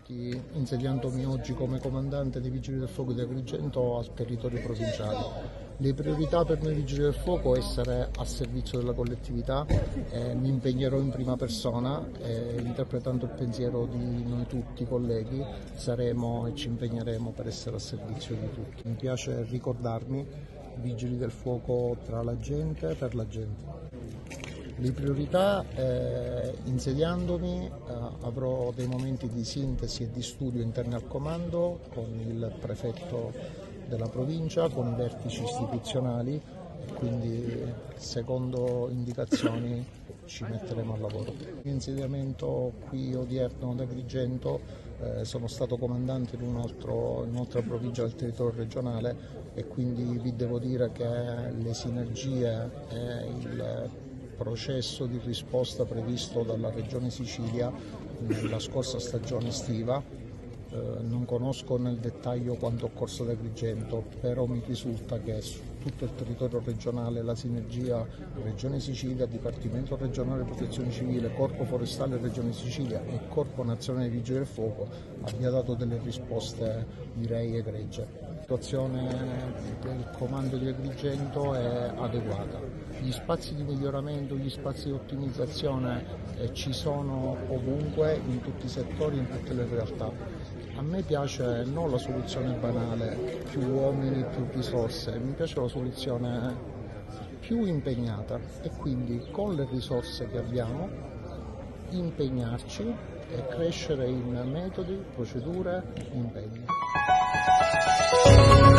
infatti insediandomi oggi come comandante dei Vigili del Fuoco di Agrigento al territorio provinciale. Le priorità per noi Vigili del Fuoco è essere a servizio della collettività, mi impegnerò in prima persona, interpretando il pensiero di noi tutti colleghi, saremo e ci impegneremo per essere a servizio di tutti. Mi piace ricordarmi Vigili del Fuoco tra la gente, per la gente. Le priorità, insediandomi avrò dei momenti di sintesi e di studio interni al comando con il prefetto della provincia, con i vertici istituzionali, quindi secondo indicazioni ci metteremo al lavoro. L'insediamento qui odierno ad Agrigento, sono stato comandante in un'altra provincia del territorio regionale e quindi vi devo dire che le sinergie e il processo di risposta previsto dalla Regione Sicilia nella scorsa stagione estiva, non conosco nel dettaglio quanto occorso ad Agrigento, però mi risulta che su tutto il territorio regionale la sinergia Regione Sicilia, Dipartimento regionale Protezione Civile, Corpo Forestale Regione Sicilia e Corpo Nazionale dei Vigili del Fuoco abbia dato delle risposte direi egregie. La situazione del comando di Agrigento è adeguata. Gli spazi di miglioramento, gli spazi di ottimizzazione ci sono ovunque, in tutti i settori, in tutte le realtà. A me piace non la soluzione banale, più uomini, più risorse, mi piace la soluzione più impegnata e quindi con le risorse che abbiamo impegnarci e crescere in metodi, procedure, impegni.